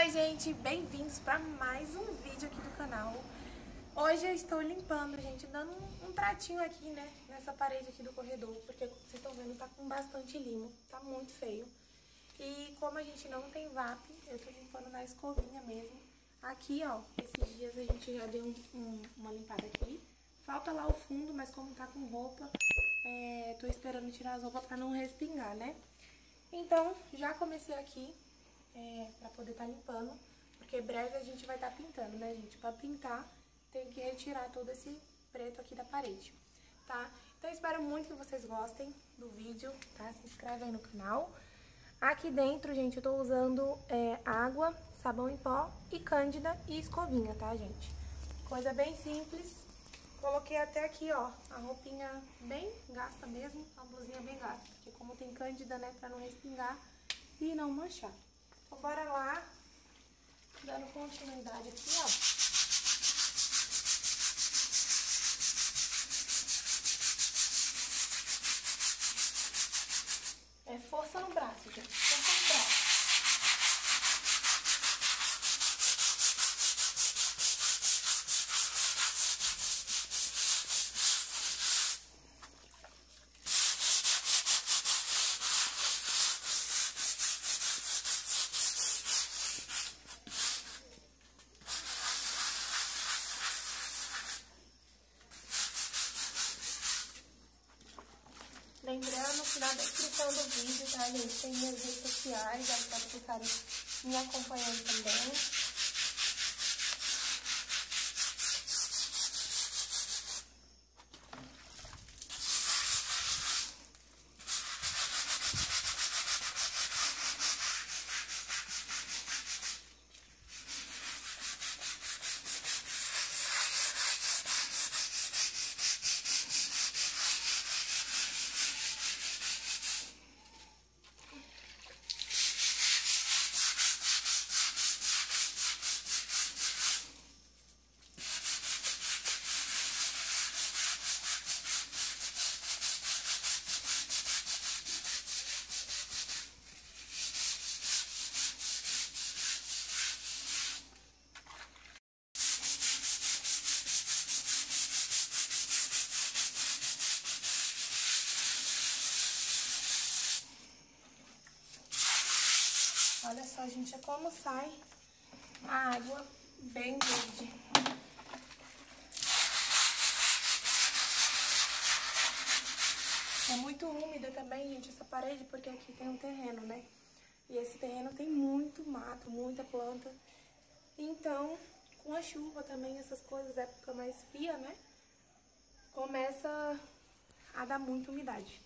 Oi gente, bem-vindos para mais um vídeo aqui do canal. Hoje eu estou limpando, gente, dando um tratinho aqui, né, nessa parede aqui do corredor, porque como vocês estão vendo, tá com bastante limo, tá muito feio. E como a gente não tem VAP, eu tô limpando na escovinha mesmo. Aqui, ó, esses dias a gente já deu uma limpada aqui. Falta lá o fundo, mas como tá com roupa, tô esperando tirar as roupas pra não respingar, né? Então, já comecei aqui pra poder tá limpando, porque breve a gente vai tá pintando, né, gente? Pra pintar, tem que retirar todo esse preto aqui da parede, tá? Então, espero muito que vocês gostem do vídeo, tá? Se inscreve aí no canal. Aqui dentro, gente, eu tô usando água, sabão em pó e cândida e escovinha, tá, gente? Coisa bem simples. Coloquei até aqui, ó, a roupinha bem gasta mesmo, a blusinha bem gasta, porque como tem cândida, né, pra não respingar e não manchar. Então, bora lá, dando continuidade aqui, ó. É força no braço, gente, força no braço. Lembrando que na descrição do vídeo, tá, gente, tem minhas redes sociais, já pra vocês ficarem me acompanhando também. Olha só, gente, é como sai a água bem verde. É muito úmida também, gente, essa parede, porque aqui tem um terreno, né? E esse terreno tem muito mato, muita planta. Então, com a chuva também, essas coisas, época mais fria, né? Começa a dar muita umidade.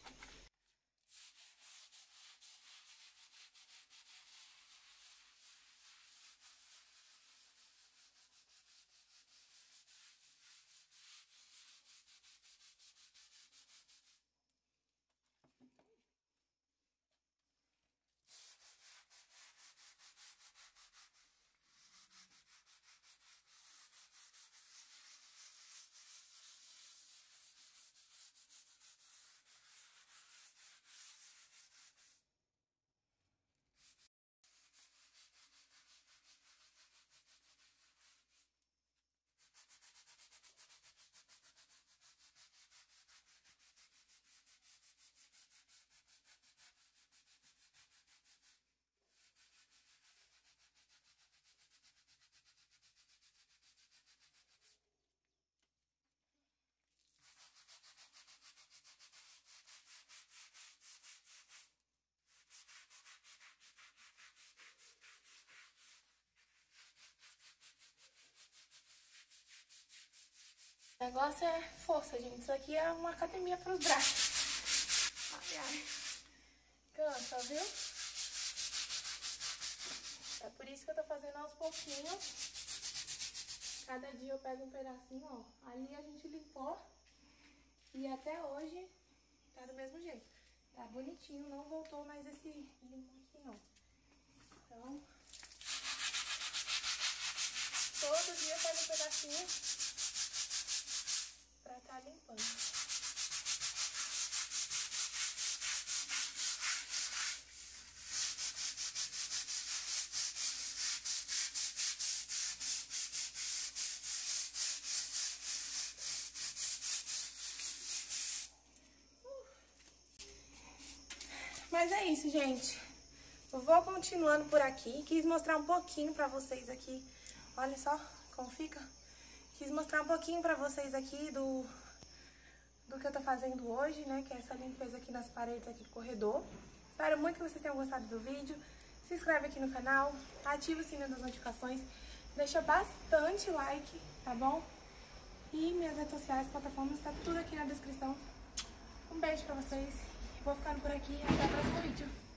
O negócio é força, gente. Isso aqui é uma academia pros braços. Ai, ai. Cansa, viu? É por isso que eu tô fazendo aos pouquinhos. Cada dia eu pego um pedacinho, ó. Ali a gente limpou. E até hoje tá do mesmo jeito. Tá bonitinho, não voltou mais esse limo aqui, não. Então, todo dia eu pego um pedacinho pra tá limpando. Mas é isso, gente. Eu vou continuando por aqui. Quis mostrar um pouquinho pra vocês aqui. Olha só como fica. Quis mostrar um pouquinho pra vocês aqui do que eu tô fazendo hoje, né? Que é essa limpeza aqui nas paredes aqui do corredor. Espero muito que vocês tenham gostado do vídeo. Se inscreve aqui no canal, ativa o sininho das notificações, deixa bastante like, tá bom? E minhas redes sociais, plataformas, tá tudo aqui na descrição. Um beijo pra vocês. Vou ficando por aqui. Até o próximo vídeo.